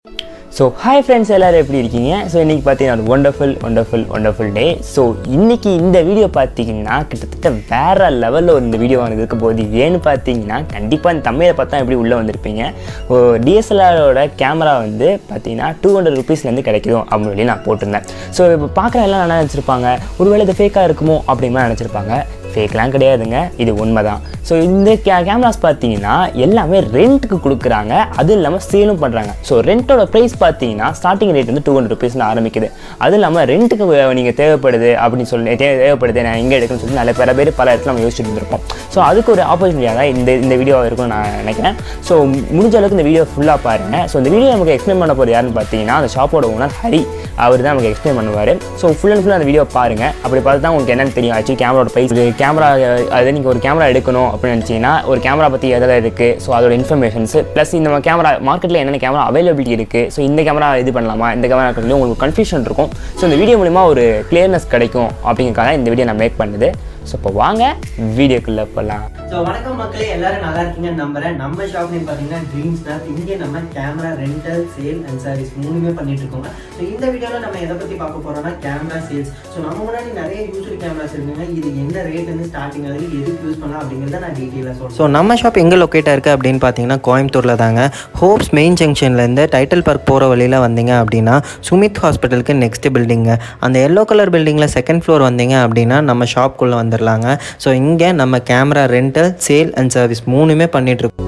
So hi friends, எல்லாரும் எப்படி இருக்கீங்க? ஸோ இன்றைக்கி பார்த்தீங்கன்னா ஒண்டர்ஃபுல் டே. ஸோ இன்றைக்கி இந்த வீடியோ பார்த்தீங்கன்னா கிட்டத்தட்ட வேறு லெவலில் இந்த வீடியோ இருக்க போகுது. ஏன்னு பார்த்தீங்கன்னா கண்டிப்பாக இந்த தமிழை பார்த்தா எப்படி உள்ளே வந்திருப்பீங்க. டிஎஸ்எல்ஆரோட கேமரா வந்து பார்த்தீங்கன்னா 200 rupeesலேருந்து கிடைக்கும் அப்படின்னு சொல்லி நான் போட்டிருந்தேன். ஸோ இப்போ பார்க்குற எல்லாம் என்ன நினச்சிருப்பாங்க, ஒருவேளை இது ஃபேக்காக இருக்குமோ அப்படிமா நினச்சிருப்பாங்க. ஃபேக்லாம் கிடையாதுங்க, இது உண்மை தான். ஸோ இந்த கேமராஸ் பார்த்தீங்கன்னா எல்லாமே ரெண்ட்டுக்கு கொடுக்குறாங்க, அதுவும் இல்லாமல் சேலும் பண்ணுறாங்க. ஸோ ரெண்ட்டோட ப்ரைஸ் பார்த்தீங்கன்னா ஸ்டார்டிங் ரேட் வந்து 200 rupeesல ஆரம்பிக்குது. அதுவும் இல்லாமல் ரெண்ட்டுக்கு நீங்கள் தேவைப்படுது அப்படின்னு சொல்லி தேவைப்படுது நான் எங்கே எடுக்கணும்னு சொல்லி நிறைய பேர் பல இடத்துல நம்ம யோசிச்சுட்டு இருந்திருப்போம். ஸோ அதுக்கு ஒரு ஆப்பர்ச்சுனிட்டியாக தான் இந்த வீடியோ இருக்கும்னு நான் நினைக்கிறேன். ஸோ முடிஞ்ச அளவுக்கு இந்த வீடியோ ஃபுல்லாக பாருங்கள். ஸோ இந்த வீடியோ நமக்கு எக்ஸ்பிளைன் பண்ண போகிறது யாருன்னு பார்த்தீங்கன்னா அந்த ஷாப்போட ஓனர் ஹரி, அவர் தான் நமக்கு எக்ஸ்பிளைன் பண்ணுவார். ஸோ ஃபுல் அண்ட் ஃபுல்லாக அந்த வீடியோ பாருங்கள். அப்படி பார்த்து தான் உங்களுக்கு என்னென்னு தெரியும். ஆக்சுவலி கேமராவோட ப்ரைஸ், கேமரா அது நீங்கள் ஒரு கேமரா எடுக்கணும் அப்படின்னு நினச்சிங்கன்னா ஒரு கேமரா பற்றி எதில் இருக்குது, ஸோ அதோட இன்ஃபர்மேஷன்ஸ் ப்ளஸ் இந்த கேமரா மார்க்கெட்டில் என்னென்ன கேமரா அவைலபிலிட்டி இருக்குது, ஸோ இந்த கேமரா இது பண்ணலாமா, இந்த கேமரா இருக்கிறதுலையும் உங்களுக்கு கன்ஃபியூஷன் இருக்கும். ஸோ இந்த வீடியோ மூலிமா ஒரு கிளியர்னஸ் கிடைக்கும் அப்படிங்கிறக்காக இந்த வீடியோ நான் மேக் பண்ணுது. ஸோ இப்போ வாங்க வீடியோக்குள்ளே போகலாம். ஸோ வணக்கம் மக்களே, எல்லாரும் நல்லா இருக்கீங்கன்னு நம்புறேன். நம்ம ஷாப் நேம் பார்த்தீங்கன்னா ட்ரீம் ஸ்னாப். இங்கே நம்ம camera rental, sale and service மூணுமே பண்ணிட்டு இருக்கோங்க. ஸோ இந்த வீடியோவில் நம்ம எதை பற்றி பார்க்க போறோம்னா கேமரா சேல்ஸ். ஸோ நம்ம முன்னாடி நிறைய யூஸ்டு கேமராஸ் இருக்குங்க. இது என்ன ரேட் வந்து ஸ்டார்டிங் ஆகுது, எதுக்கு யூஸ் பண்ணலாம் அப்படிங்கிறத நான் டீட்டெயிலாக சொல்றேன். ஸோ நம்ம ஷாப் எங்கே லொக்கேட்டாக இருக்குது அப்படின்னு பார்த்தீங்கன்னா கோயம்புத்தூரில் தாங்க. ஹோப்ஸ் மெயின் ஜங்ஷன்லேருந்து டைட்டில் பார்க் போகிற வழியில் வந்தீங்க அப்படின்னா சுமித் ஹாஸ்பிட்டலுக்கு நெக்ஸ்ட் பில்டிங்க, அந்த எல்லோ கலர் பில்டிங்கில் செகண்ட் ஃப்ளோர் வந்தீங்க அப்படின்னா நம்ம ஷாப்குள்ளே வந்துடலாங்க. ஸோ இங்கே நம்ம camera rental, sale and service மூணுமே பண்ணிகிட்ருக்கோம்.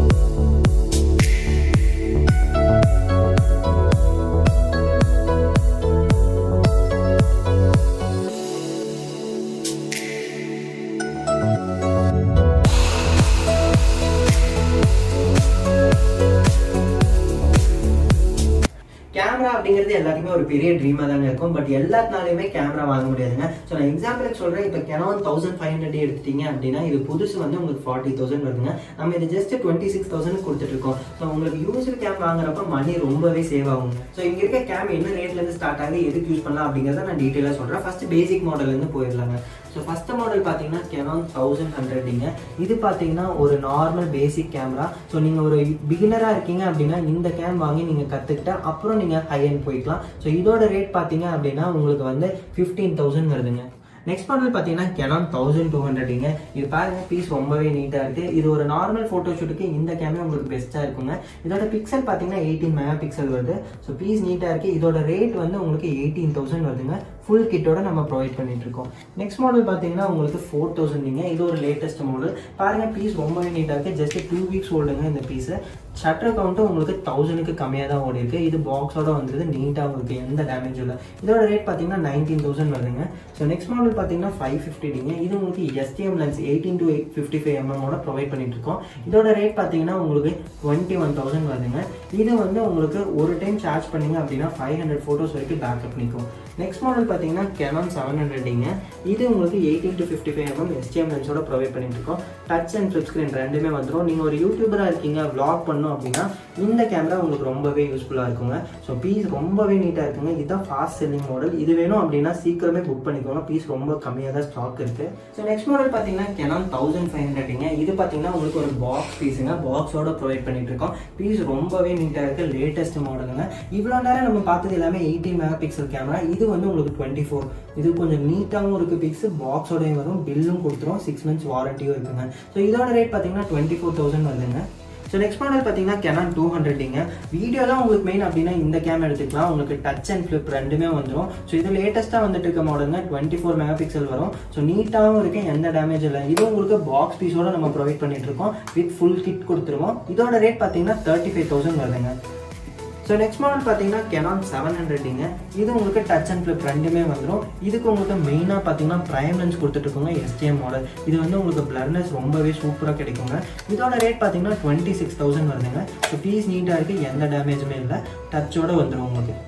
கேமரா அப்படிங்கிறது எல்லாத்துக்குமே ஒரு பெரிய ட்ரீமாக தாங்க இருக்கும். பட் எல்லாத்தினாலையுமே கேமரா வாங்க முடியாதுங்க. ஸோ நான் எக்ஸாம்பிளுக்கு சொல்கிறேன். இப்போ Canon 1500 எடுத்துட்டீங்க அப்படின்னா இது புதுசு வந்து உங்களுக்கு 40,000 வருதுங்க. நம்ம இது ஜஸ்ட் 26,000 கொடுத்துட்ருக்கோம். ஸோ உங்களுக்கு யூஸ்டு கேம் வாங்குறப்ப மணி ரொம்பவே சேவ் ஆகுங்க. ஸோ இங்கே இருக்க கேம் என்ன ரேட்லேருந்து ஸ்டார்ட் ஆகுது, எதுக்கு யூஸ் பண்ணலாம் அப்படிங்கிறத நான் டீட்டெயிலாக சொல்கிறேன். ஃபர்ஸ்ட் பேசிக் மாடல்லேருந்து போயிடலாங்க. ஸோ ஃபர்ஸ்ட் மாடல் பார்த்தீங்கன்னா Canon 1100ங்க. இது பார்த்தீங்கன்னா ஒரு நார்மல் பேசிக் கேமரா. ஸோ நீங்கள் ஒரு பிகினராக இருக்கீங்க அப்படின்னா இந்த கேம் வாங்கி நீங்கள் கற்றுக்கிட்டா அப்புறம் நீங்கள் ஹை எண்ட் போய்க்கலாம். ஸோ இதோட ரேட் பார்த்தீங்க அப்படின்னா உங்களுக்கு வந்து 15,000 வருதுங்க. நெக்ஸ்ட் மாடல் பார்த்தீங்கன்னா Canon 1200ங்க. இது பாருங்க, பீஸ் ரொம்பவே நீட்டாக இருக்குது. இது ஒரு நார்மல் ஃபோட்டோ ஷூட்டுக்கு இந்த கேமரா உங்களுக்கு பெஸ்ட்டாக இருக்குங்க. இதோட பிக்சல் பார்த்தீங்கன்னா 18 மெகாபிக்சல் வருது. ஸோ பீஸ் நீட்டாக இருக்குது. இதோட ரேட் வந்து உங்களுக்கு 18,000 வருதுங்க. ஃபுல் கிட்டோட நம்ம ப்ரொவைட் பண்ணிட்டு இருக்கோம். நெக்ஸ்ட் மாடல் பார்த்தீங்கன்னா உங்களுக்கு 4000ங்க. இது ஒரு லேட்டஸ்ட் மாடல். பாருங்க, பீஸ் ரொம்பவே நீட்டாக இருக்குது. ஜஸ்ட் 2 weeks ஓடுங்க இந்த பீஸு. ஷட்டர் கவுண்ட்டும் உங்களுக்கு 1000க்கு கம்மியாக தான் ஓடி இருக்கு. இது பாக்ஸோட வந்துருது, நீட்டாகவும் இருக்குது, எந்த டேமேஜும் இல்லை. இதோட ரேட் பார்த்தீங்கன்னா 19,000 வருதுங்க. ஸோ நெக்ஸ்ட் மாடல் பார்த்தீங்கன்னா 550ங்க. இது உங்களுக்கு STM lens 18 to 55 mm provide பண்ணிட்டு இருக்கோம். இதோட ரேட் பார்த்தீங்கன்னா உங்களுக்கு 21,000 வருதுங்க. இது வந்து உங்களுக்கு ஒரு டைம் சார்ஜ் பண்ணீங்க அப்படின்னா 500 photos வரைக்கும் பேக்கப் நிற்கும். நெக்ஸ்ட் மாடல் பார்த்தீங்கன்னா Canon 700ங்க. இது உங்களுக்கு 18 to 55 mm STM லென்ஸோட ப்ரொவைட் பண்ணிட்டு இருக்கோம். டச் அண்ட் ஃபிளிப் ஸ்க்ரீன் ரெண்டுமே வந்துடும். நீங்கள் ஒரு யூடியூபராக இருக்கீங்க, vlog பண்ணணும் அப்படின்னா இந்த கேமரா உங்களுக்கு ரொம்பவே யூஸ்ஃபுல்லாக இருக்குங்க. ஸோ பீஸ் ரொம்பவே நீட்டாக இருக்குங்க. இதுதான் ஃபாஸ்ட் செல்லிங் மாடல். இது வேணும் அப்படின்னா சீக்கிரமே புக் பண்ணிக்கோங்க. பீஸ் ரொம்ப கம்மியாக தான் ஸ்டாக் இருக்குது. ஸோ நெக்ஸ்ட் மாடல் பார்த்தீங்கன்னா Canon 1500ங்க. இது பார்த்தீங்கன்னா உங்களுக்கு ஒரு பாக்ஸ் பீஸுங்க, பாக்ஸோட ப்ரொவைட் பண்ணிட்டு இருக்கோம். பீஸ் ரொம்பவே நீட்டாக இருக்குது, லேட்டஸ்ட் மாடலுங்க. இவ்வளோ நேரம் நம்ம பார்த்தது எல்லாமே 18 மெகாபிக்சல் கேமரா. இது வந்து உங்களுக்கு 24. இது கொஞ்சம் நீட்டாகவும் இருக்குது. பிக்ஸ் பாக்ஸோடையும் வரும், பில்லும் கொடுத்துரும், 6 months வாரண்டியும் இருக்குங்க. ஸோ இதோட ரேட் பார்த்தீங்கன்னா 24,000 வருதுங்க. ஸோ நெக்ஸ்ட் மாடல் பார்த்தீங்கன்னா Canon 200ங்க. வீடியோ தான் உங்களுக்கு மெயின் அப்படின்னா இந்த கேமரா எடுத்துக்கலாம். உங்களுக்கு டச் அண்ட் ஃபிளிப் ரெண்டுமே வந்துடும். ஸோ இது லேட்டஸ்ட்டாக வந்துட்டு இருக்க மாடலுங்க. 24 மெகாபிக்சல் வரும். ஸோ நீட்டாகவும் இருக்கு, எந்த டேமேஜ் இல்லை. இது உங்களுக்கு பாக்ஸ் பீஸோட நம்ம ப்ரொவைட் பண்ணிட்டு இருக்கோம். வித் ஃபுல் கிட் கொடுத்துருவோம். இதோட ரேட் பார்த்தீங்கன்னா 35,000 வருதுங்க. ஸோ நெக்ஸ்ட் மாடல் பார்த்தீங்கன்னா Canon 700ங்க. இது உங்களுக்கு டச் அண்ட் ஃபிளிப் ரெண்டுமே வந்துடும். இதுக்கு உங்களுக்கு மெயினாக பார்த்தீங்கன்னா ப்ரைம் லென்ஸ் கொடுத்துட்ருக்கோங்க, STM மாடல். இது வந்து உங்களுக்கு பிளர்னஸ் ரொம்பவே சூப்பராக கிடைக்குங்க. இதோட ரேட் பார்த்தீங்கன்னா 26,000 வருதுங்க. ஸோ பீஸ் நீட்டாக இருக்குது, எந்த டேமேஜுமே இல்லை, டச்சோட வந்துடும் உங்களுக்கு.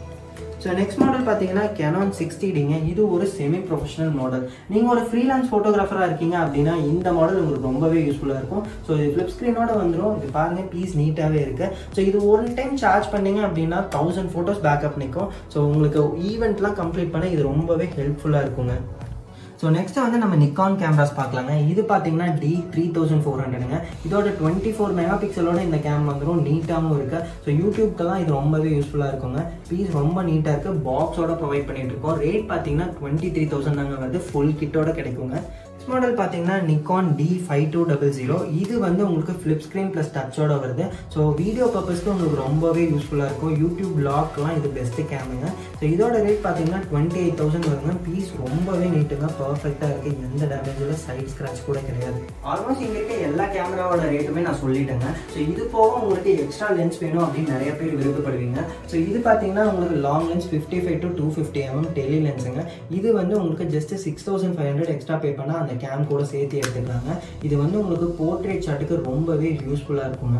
ஸோ நெக்ஸ்ட் மாடல் பார்த்தீங்கன்னா Canon 60Dங்க. இது ஒரு செமி ப்ரொஃபஷனல் மாடல். நீங்கள் ஒரு ஃப்ரீலான்ஸ் ஃபோட்டோகிராஃபராக இருக்கீங்க அப்படின்னா இந்த மாடல் உங்களுக்கு ரொம்பவே யூஸ்ஃபுல்லாக இருக்கும். ஸோ இது ஃப்ளிப் ஸ்க்ரீனோட வந்துடும். இது பாருங்கள், பீஸ் நீட்டாகவே இருக்குது. ஸோ இது ஒரு டைம் சார்ஜ் பண்ணிங்க அப்படின்னா 1000 photos பேக்கப் நிற்கும். ஸோ உங்களுக்கு ஈவெண்ட்லாம் கம்ப்ளீட் பண்ண இது ரொம்பவே ஹெல்ப்ஃபுல்லாக இருக்குங்க. ஸோ நெக்ஸ்ட் வந்து நம்ம நிக்கான் கேமராஸ் பார்க்கலாங்க. இது பார்த்தீங்கன்னா D3400ங்க. இதோட 24 மெகா பிக்சலோட இந்த கேம் வந்துடும். நீட்டாகவும் இருக்கு. ஸோ யூடியூப்க்கெல்லாம் இது ரொம்பவே யூஸ்ஃபுல்லாக இருக்குங்க. பீஸ் ரொம்ப நீட்டாக இருக்குது. பாக்ஸோட ப்ரொவைட் பண்ணிட்டு இருக்கோம். ரேட் பார்த்தீங்கன்னா 23,000 தாங்க வருது. ஃபுல் கிட்டோட கிடைக்குங்க. நெக்ஸ்ட் மாடல் பார்த்தீங்கன்னா நிக்கான் D5200. இது வந்து உங்களுக்கு ஃப்ளிப் ஸ்க்ரீன் ப்ளஸ் டச்சோட வருது. ஸோ வீடியோ பர்பஸ்க்கு உங்களுக்கு ரொம்பவே யூஸ்ஃபுல்லாக இருக்கும். யூடியூப் வ்ளாக்லாம் இது பெஸ்ட்டு கேமுங்க. ஸோ இதோட ரேட் பார்த்தீங்கன்னா 28,000 வருங்க. பீஸ் ரொம்பவே நீட்டுங்க, பர்ஃபெக்டாக இருக்குது. எந்த டேமேஜில் சைட் ஸ்க்ராட்ச் கூட கிடையாது. ஆல்மோஸ்ட் இங்கே இருக்க எல்லா கேமராவோட ரேட்டுமே நான் சொல்லிட்டேங்க. ஸோ இது போக உங்களுக்கு எக்ஸ்ட்ரா லென்ஸ் வேணும் அப்படின்னு நிறைய பேர் விருப்பப்படுவீங்க. ஸோ இது பார்த்தீங்கன்னா உங்களுக்கு long lens 55 to 250 mm tele லென்ஸுங்க. இது வந்து உங்களுக்கு ஜஸ்ட் 6,500 எக்ஸ்ட்ரா பே பண்ணால் அந்த கேம் கூட சேர்த்து எடுத்துக்கலாங்க. இது வந்து உங்களுக்கு போர்ட்ரேட் ஷாட்டுக்கு ரொம்பவே யூஸ்ஃபுல்லாக இருக்குங்க.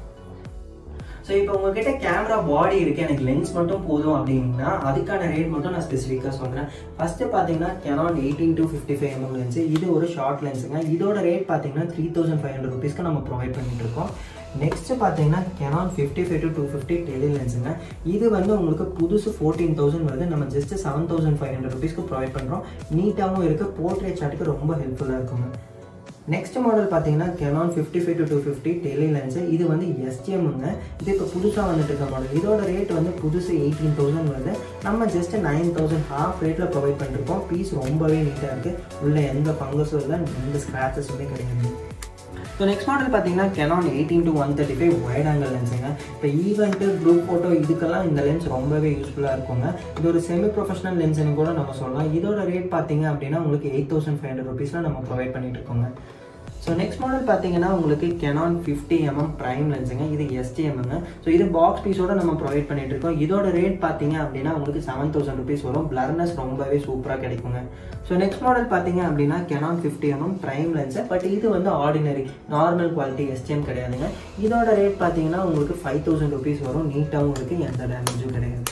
ஸோ இப்போ உங்ககிட்ட கேமரா பாடி இருக்குது, எனக்கு லென்ஸ் மட்டும் போதும் அப்படின்னா அதுக்கான ரேட் மட்டும் நான் ஸ்பெசிஃபிக்காக சொல்கிறேன். ஃபஸ்ட்டு பார்த்தீங்கன்னா Canon 18 to 55 mm லென்ஸு. இது ஒரு ஷார்ட் லென்ஸுங்க. இதோட ரேட் பார்த்தீங்கன்னா 3,500 rupeesக்கு நம்ம ப்ரொவைட் பண்ணிட்டு இருக்கோம். நெக்ஸ்ட்டு பார்த்தீங்கன்னா Canon 55 to 250 டெலி லென்ஸுங்க. இது வந்து உங்களுக்கு புதுசு 14,000 வருது. நம்ம ஜஸ்ட் 7,500 rupeesக்கு ப்ரொவைட் பண்ணுறோம். நீட்டாகவும் இருக்குது. போர்ட்ரேட் ஷாட்டுக்கு ரொம்ப ஹெல்ப்ஃபுல்லாக இருக்குங்க. நெக்ஸ்ட் மாடல் பார்த்தீங்கன்னா Canon 55 to 250 டெலி லென்ஸு. இது வந்து STMங்க. இது இப்போ புதுசாக வந்துட்டு இருக்க மாடல். இதோட ரேட் வந்து புதுசு 18,000 வருது. நம்ம ஜஸ்ட் 9,000 ஹாஃப் ரேட்டில் ப்ரொவைட் பண்ணிருக்கோம். பீஸ் ரொம்பவே நீட்டாக இருக்குது. உள்ள எந்த ஃபங்கஸும் இல்லை, எந்த ஸ்க்ராச்சஸுமே கிடையாது. ஸோ நெக்ஸ்ட் மாடல் பார்த்தீங்கன்னா Canon 18 to 135 வைட் ஆங்கிள் லென்ஸுங்க. இப்போ ஈவெண்ட்டு, குரூப் ஃபோட்டோ இதுக்கெல்லாம் இந்த லென்ஸ் ரொம்பவே யூஸ்ஃபுல்லாக இருக்குங்க. இது ஒரு செமி ப்ரொஃபஷனல் லென்ஸ்னு கூட நம்ம சொல்லலாம். இதோட ரேட் பார்த்தீங்க அப்படின்னா உங்களுக்கு 8,500 rupeesல நம்ம ப்ரொவைட் பண்ணிட்டு இருக்கோங்க. ஸோ நெக்ஸ்ட் மாடல் பார்த்தீங்கன்னா உங்களுக்கு Canon 50 mm ப்ரைம் லென்ஸுங்க. இது STMங்க. ஸோ இது பாக்ஸ் பீஸோட நம்ம ப்ரொவைட் பண்ணிட்டு இருக்கோம். இதோட ரேட் பார்த்தீங்க அப்படின்னா உங்களுக்கு 7,000 rupees வரும். பிளர்னஸ் ரொம்பவே சூப்பராக கிடைக்குங்க. ஸோ நெக்ஸ்ட் மாடல் பார்த்தீங்க அப்படின்னா Canon 50 mm prime lens. But இது வந்து ஆர்டினரி நார்மல் குவாலிட்டி STM கிடையாதுங்க. இதோட ரேட் பார்த்தீங்கன்னா உங்களுக்கு 5,000 rupees வரும். நீட்டாகவும் இருக்குது, எந்த டேமேஜும் கிடையாது.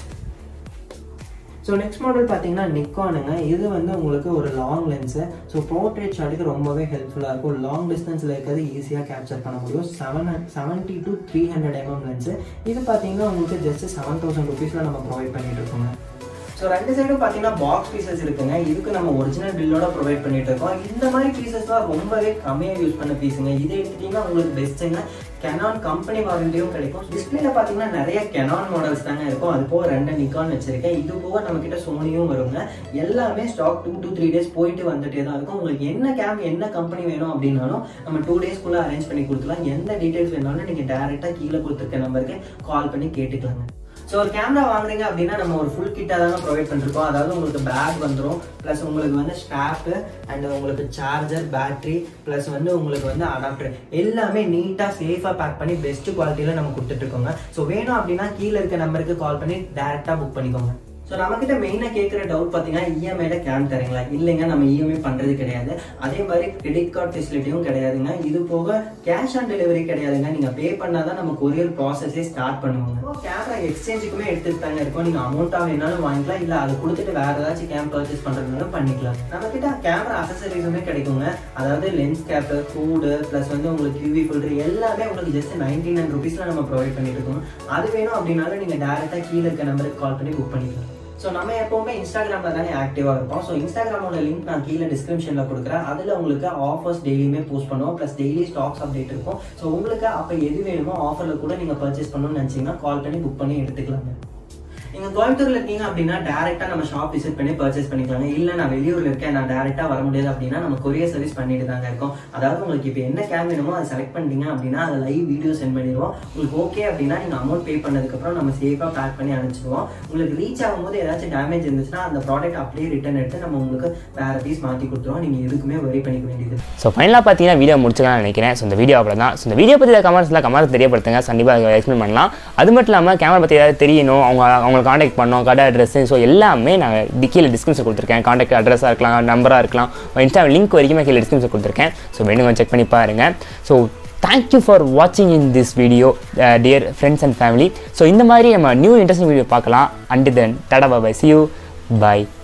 ஸோ நெக்ஸ்ட் மாடல் பார்த்தீங்கன்னா நிக்கானுங்க. இது வந்து உங்களுக்கு ஒரு லாங் லென்ஸு. ஸோ போர்ட்ரேட் ஷாட்டுக்கு ரொம்பவே ஹெல்ப்ஃபுல்லாக இருக்கும். லாங் டிஸ்டன்ஸில் இருக்கிறது ஈஸியாக கேப்சர் பண்ண முடியும். 70 to 300 mm லென்ஸு. இது பார்த்தீங்கன்னா உங்களுக்கு ஜஸ்ட் 7,000 rupeesல நம்ம ப்ரொவைட் பண்ணிட்டு இருக்கோங்க. ஸோ ரெண்டு சைடும் பார்த்தீங்கன்னா பாக்ஸ் பீசஸ் இருக்குங்க. இதுக்கு நம்ம ஒரிஜினல் பில்லோட ப்ரொவைட் பண்ணிட்டு இருக்கோம். இந்த மாதிரி பீசஸ்லாம் ரொம்பவே கம்மியாக யூஸ் பண்ண பீஸுங்க. இதை எடுத்துட்டிங்கன்னா உங்களுக்கு பெஸ்ட்டுங்க. Canon கம்பெனி வாரண்டியும் கிடைக்கும். டிஸ்பிளேல பார்த்தீங்கன்னா நிறைய Canon மாடல்ஸ் தாங்க இருக்கும். அது போக 2 நிக்கான் வச்சிருக்கேன். இது போக நம்ம கிட்ட சோனியும் வருங்க. எல்லாமே ஸ்டாக் 2 to 3 days போயிட்டு வந்துட்டே தான் இருக்கும். உங்களுக்கு என்ன கேம் என்ன கம்பெனி வேணும் அப்படின்னாலும் நம்ம 2 daysக்குள்ள அரேஞ்ச் பண்ணி கொடுத்துலாம். எந்த டீடைல்ஸ் வேணாலும் நீங்கள் டேரெக்டாக கீழே கொடுத்துருக்க நம்பருக்கு கால் பண்ணி கேட்டுக்கலாங்க. ஸோ ஒரு கேமரா வாங்குறீங்க அப்படின்னா நம்ம ஒரு ஃபுல் கிட்டாக தாங்க ப்ரொவைட் பண்ணிருக்கோம். அதாவது உங்களுக்கு பேக் வந்துடும், ப்ளஸ் உங்களுக்கு வந்து ஸ்ட்ராப்பு அண்ட் உங்களுக்கு சார்ஜர், பேட்டரி, ப்ளஸ் வந்து உங்களுக்கு வந்து அடாப்டர் எல்லாமே நீட்டாக சேஃபாக பேக் பண்ணி பெஸ்ட் குவாலிட்டியில் நம்ம கொடுத்துட்ருக்கோங்க. ஸோ வேணும் அப்படின்னா கீழே இருக்க நம்பருக்கு கால் பண்ணி டேரெக்டாக புக் பண்ணிக்கோங்க. ஸோ நம்மக்கிட்ட மெயினாக கேட்குற டவுட் பார்த்தீங்கன்னா இஎம்ஐல கேம் தரீங்களா? இல்லைங்க, நம்ம இஎம்ஐ பண்ணுறது கிடையாது. அதே மாதிரி கிரெடிட் கார்டு ஃபெசிலிட்டியும் கிடையாதுங்க. இது போக கேஷ் ஆன் டெலிவரி கிடையாதுங்க. நீங்கள் பே பண்ணால் தான் நம்ம கொரியர் ப்ராசஸே ஸ்டார்ட் பண்ணுவாங்க. கேமரா எக்ஸ்சேஞ்சுக்குமே எடுத்துட்டு தாங்க இருக்கும். நீங்கள் அமௌண்ட்டாக வேணாலும் வாங்கிக்கலாம், இல்லை அதை கொடுத்துட்டு வேறு ஏதாச்சும் கேம் பர்ச்சேஸ் பண்ணுறதுனாலும் பண்ணிக்கலாம். நம்மக்கிட்ட கேமரா அக்சசரிஸுமே கிடைக்குங்க. அதாவது லென்ஸ் கேப்பு, கூடு, ப்ளஸ் வந்து உங்களுக்கு யூவி ஃபில்டர் எல்லாமே உங்களுக்கு ஜஸ்ட் 99 rupeesல நம்ம ப்ரொவைட் பண்ணிட்டு இருக்கோம். அது வேணும் அப்படின்னாலும் நீங்கள் டேரெக்டாக கீழே இருக்க நம்பருக்கு கால் பண்ணி புக் பண்ணிக்கலாம். ஸோ நம்ம எப்போவுமே இன்ஸ்டாகிராமில் தானே ஆக்டிவாக இருப்போம். ஸோ இன்ஸ்டாகிராமோட லிங்க் நான் கீழே டிஸ்கிரிப்ஷனில் கொடுக்குறேன். அதில் உங்களுக்கு ஆஃபர்ஸ் டெய்லியுமே போஸ்ட் பண்ணுவோம், ப்ளஸ் டெய்லி ஸ்டாக்ஸ் அப்டேட் இருக்கும். ஸோ உங்களுக்கு அப்போ எது வேணுமோ ஆஃபரில் கூட நீங்கள் பர்ச்சேஸ் பண்ணணும்னு நினச்சிங்கன்னா கால் பண்ணி புக் பண்ணி எடுத்துக்கலாங்க. நீங்கள் கோயம்புத்தூரில் இருக்கீங்க அப்படின்னா டேரெக்டாக நம்ம ஷாப் விசிட் பண்ணி பர்ச்சேஸ் பண்ணிக்கலாங்க. இல்லை நான் வெளியூரில் இருக்கேன், நான் டேரெக்டாக வர முடியாது அப்படின்னா நம்ம கொரியர் சர்வீஸ் பண்ணிட்டு தாங்க இருக்கோம். அதாவது உங்களுக்கு இப்போ என்ன கேம் வேணுமோ அதை செலக்ட் பண்ணிட்டீங்க அப்படின்னா அதை லைவ் வீடியோ சென்ட் பண்ணிடுவோம். உங்களுக்கு ஓகே அப்படின்னா நீங்கள் அமௌண்ட் பே பண்ணதுக்கப்புறம் நம்ம சேஃபாக பேக் பண்ணி அனுப்பிச்சிடுவோம். உங்களுக்கு ரீச் ஆகும்போது ஏதாச்சும் டேமேஜ் இருந்துச்சுன்னா அந்த ப்ராடக்ட் அப்படியே ரிட்டர்ன் எடுத்து நம்ம உங்களுக்கு வேறு பீஸ் மாற்றி கொடுத்துருவோம். நீங்கள் எதுக்குமே வரி பண்ணிக்க வேண்டியது. ஸோ ஃபைனலாக பார்த்தீங்கன்னா வீடியோ முடிச்சுக்கலாம்னு நினைக்கிறேன். ஸோ இந்த வீடியோ அவ்வளோ தான். ஸோ இந்த வீடியோ பற்றி கமெண்ட்ஸ் தெரியப்படுத்துங்க. கண்டிப்பாக எக்ஸ்பிளைன் பண்ணலாம். அது மட்டும் இல்லாமல் கேமரா பற்றி ஏதாவது தெரியணும், அவங்களை காண்டாக்ட் பண்ணோம், கடை அட்ரஸ், ஸோ எல்லாமே நான் கீழே டிஸ்கிரிப்ஷன் கொடுத்துருக்கேன். காண்டாக்ட் அட்ரஸாக இருக்கலாம், நம்பராக இருக்கலாம், இன்ஸ்டா லிங்க் வரைக்குமே கீழே டிஸ்கிரிப்ஷன் கொடுத்துருக்கேன். ஸோ வேணுங்க செக் பண்ணி பாருங்கள். ஸோ தேங்க்யூ ஃபார் வாட்சிங் in this video dear friends and family. So இந்த மாதிரி நம்ம நியூ இன்ட்ரெஸ்டிங் வீடியோ பார்க்கலாம். And then tata bye, see you, bye.